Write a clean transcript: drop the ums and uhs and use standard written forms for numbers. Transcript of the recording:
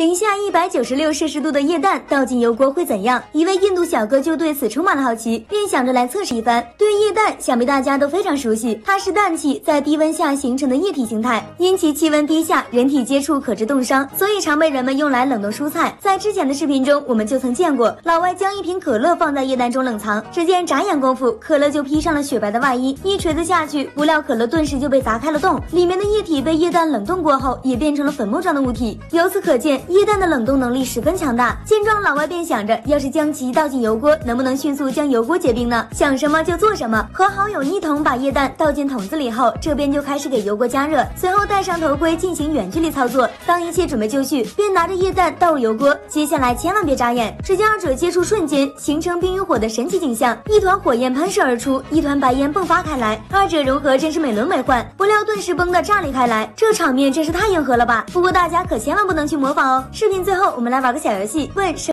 零下196°C的液氮倒进油锅会怎样？一位印度小哥就对此充满了好奇，便想着来测试一番。对于液氮，想必大家都非常熟悉，它是氮气在低温下形成的液体形态，因其气温低下，人体接触可致冻伤，所以常被人们用来冷冻蔬菜。在之前的视频中，我们就曾见过老外将一瓶可乐放在液氮中冷藏，只见眨眼功夫，可乐就披上了雪白的外衣，一锤子下去，不料可乐顿时就被砸开了洞，里面的液体被液氮冷冻过后，也变成了粉末状的物体。由此可见，液氮的冷冻能力十分强大。见状，老外便想着，要是将其倒进油锅，能不能迅速将油锅结冰呢？想什么就做什么，和好友一同把液氮倒进桶子里后，这边就开始给油锅加热，随后戴上头盔进行远距离操作。当一切准备就绪，便拿着液氮倒入油锅。接下来千万别眨眼，只见二者接触瞬间形成冰与火的神奇景象，一团火焰喷射而出，一团白烟迸发开来，二者融合真是美轮美奂。不料顿时崩得炸裂开来，这场面真是太硬核了吧！不过大家可千万不能去模仿哦。视频最后我们来玩个小游戏，问